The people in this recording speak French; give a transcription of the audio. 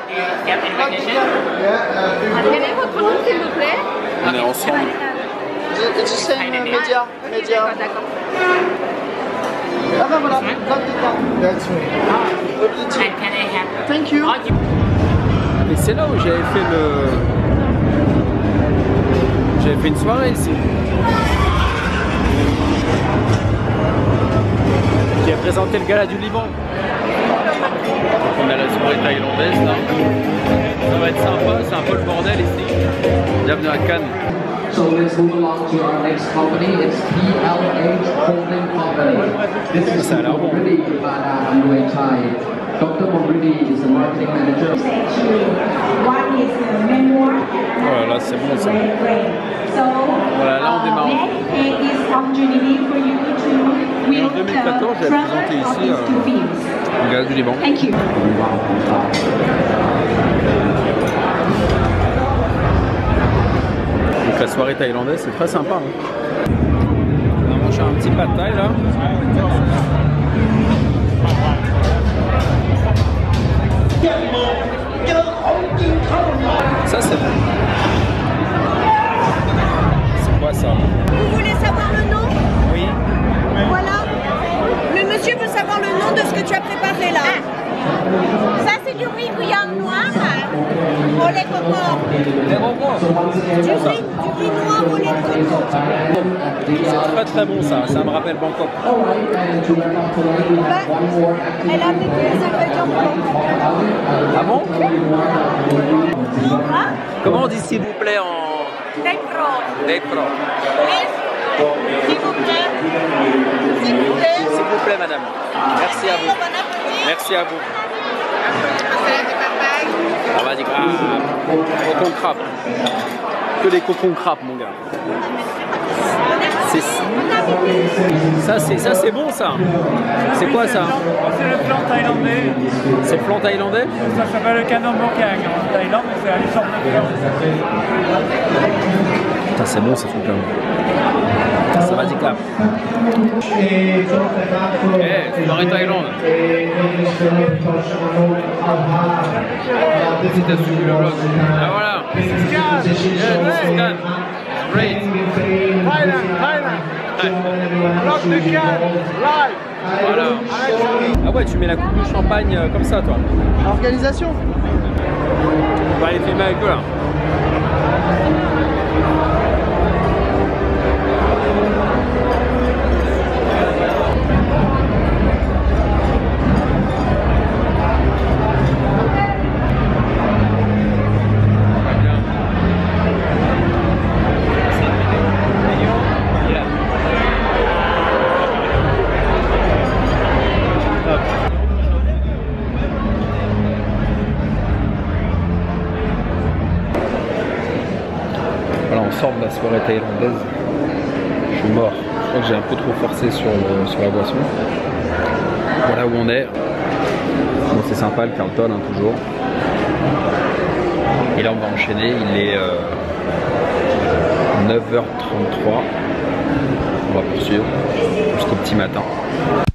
Quel est votre nom, s'il vous plaît? On est ensemble. It's the same media. D'accord. Ah ben voilà, that's me. Thank you. Et c'est là où j'avais fait une soirée ici. J'ai présenté le gala du Liban. On a la soirée thaïlandaise là. Ça va être sympa, c'est un peu le bordel ici. Bienvenue à Cannes. So let's move along to our next company. It's PLH Holding Company. This is Dr. Momridi Ivana Muay Thai. Dr. Momridi is the marketing manager. One is the memoir. Voilà, là c'est bon ça. Voilà, là on démarre. Et en 2014, j'avais présenté ici le gala du Liban. Thank you. Donc la soirée thaïlandaise, c'est très sympa. Hein. On va manger un petit pad thaï là. Ça c'est bon. C'est quoi ça? Vous voulez savoir le nom? Oui. Voilà. Le monsieur veut savoir le nom de ce que tu as préparé là. Ça c'est du riz bouillon noir au lait coco. Les robots. Du riz noir au lait coco. C'est très très bon ça, ça me rappelle Bangkok. Bah, elle a amené tous les ingrédients pour Ah bon? Hein? Comment on dit s'il vous plaît en... Decro. Decro. S'il vous plaît. S'il vous plaît. S'il vous plaît madame. Merci à vous. Bon appétit. Merci à vous. On va dire cocon crabe. Que des cocons crabes mon gars. Ça c'est bon ça. C'est quoi ça? C'est le plan thaïlandais. C'est le plan thaïlandais? Ça s'appelle le canon bokang en Thaïlande, mais c'est une sorte de viande. Putain c'est bon ça truc là. Ça va dire clap. Eh, soirée Thaïlande. Si t'as suivi le vlog. Ah voilà. This is Cannes. Great. Thailand. Vlog de Cannes, live. Voilà. Ah ouais, tu mets la coupe de champagne comme ça toi. Organisation. On va aller filmer avec eux là. Voilà, on sort de la soirée thaïlandaise. Je suis mort. Je crois que j'ai un peu trop forcé sur la boisson. Voilà où on est. Bon, c'est sympa le Carlton, hein, toujours. Et là, on va enchaîner. Il est 9h33. On va poursuivre jusqu'au petit matin.